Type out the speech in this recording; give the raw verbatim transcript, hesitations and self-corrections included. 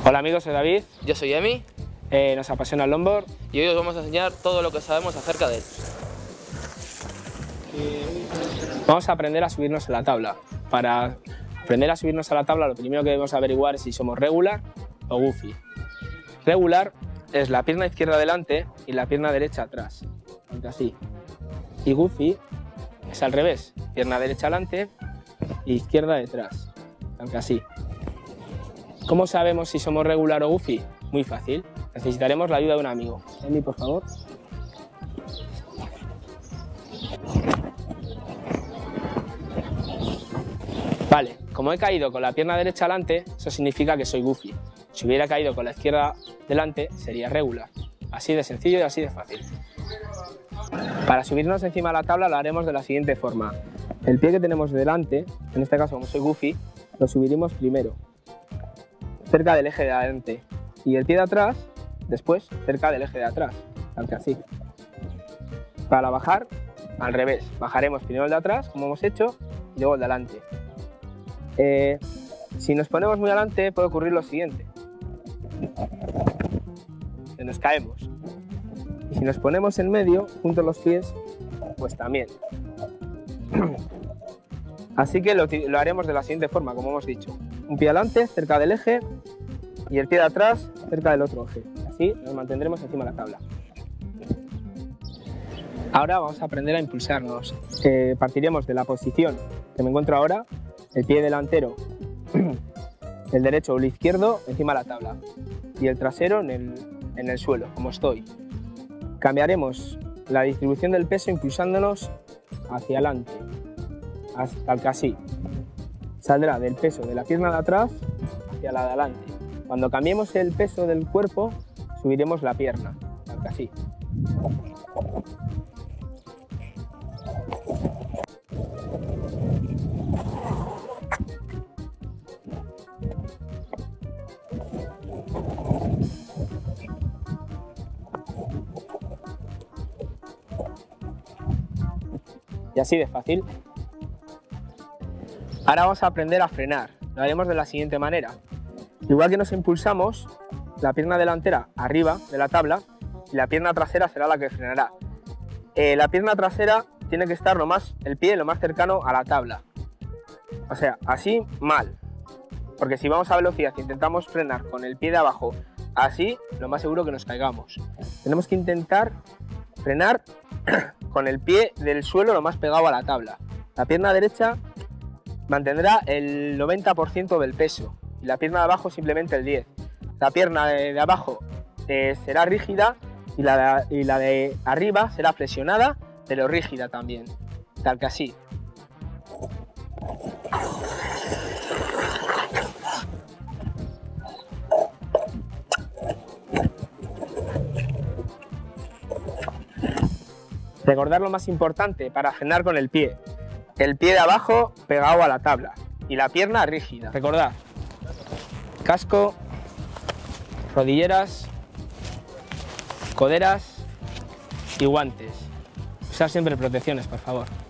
Hola amigos, soy David. Yo soy Emi. Eh, nos apasiona el longboard. Y hoy os vamos a enseñar todo lo que sabemos acerca de él. Vamos a aprender a subirnos a la tabla. Para aprender a subirnos a la tabla, lo primero que debemos averiguar es si somos regular o goofy. Regular es la pierna izquierda delante y la pierna derecha atrás, así. Y goofy es al revés, pierna derecha delante e izquierda detrás, aunque así. ¿Cómo sabemos si somos regular o goofy? Muy fácil, necesitaremos la ayuda de un amigo. Emi, por favor. Vale, como he caído con la pierna derecha delante, eso significa que soy goofy. Si hubiera caído con la izquierda delante, sería regular. Así de sencillo y así de fácil. Para subirnos encima de la tabla lo haremos de la siguiente forma. El pie que tenemos delante, en este caso como soy goofy, lo subiremos primero, cerca del eje de adelante. Y el pie de atrás, después, cerca del eje de atrás, tal que así. Para bajar, al revés. Bajaremos primero el de atrás, como hemos hecho, y luego el de adelante. Eh, si nos ponemos muy adelante puede ocurrir lo siguiente. Que nos caemos. Y si nos ponemos en medio, junto a los pies, pues también. Así que lo, lo haremos de la siguiente forma, como hemos dicho. Un pie adelante, cerca del eje, y el pie de atrás, cerca del otro eje. Así nos mantendremos encima de la tabla. Ahora vamos a aprender a impulsarnos. Eh, partiremos de la posición que me encuentro ahora, el pie delantero, el derecho o el izquierdo encima de la tabla y el trasero en el, en el suelo, como estoy. Cambiaremos la distribución del peso impulsándonos hacia adelante, hasta que así. Saldrá del peso de la pierna de atrás hacia la de adelante. Cuando cambiemos el peso del cuerpo, subiremos la pierna, tal que así. Y así de fácil. Ahora vamos a aprender a frenar. Lo haremos de la siguiente manera. Igual que nos impulsamos, la pierna delantera arriba de la tabla y la pierna trasera será la que frenará. Eh, la pierna trasera tiene que estar lo más, el pie lo más cercano a la tabla. O sea, así mal. Porque si vamos a velocidad e intentamos frenar con el pie de abajo así, lo más seguro que nos caigamos. Tenemos que intentar frenar con el pie del suelo lo más pegado a la tabla. La pierna derecha mantendrá el noventa por ciento del peso y la pierna de abajo simplemente el diez por ciento. La pierna de, de abajo eh, será rígida y la, de, y la de arriba será flexionada pero rígida también, tal que así. Recordar lo más importante para frenar con el pie. El pie de abajo pegado a la tabla y la pierna rígida. Recordad, casco, rodilleras, coderas y guantes. Usar siempre protecciones, por favor.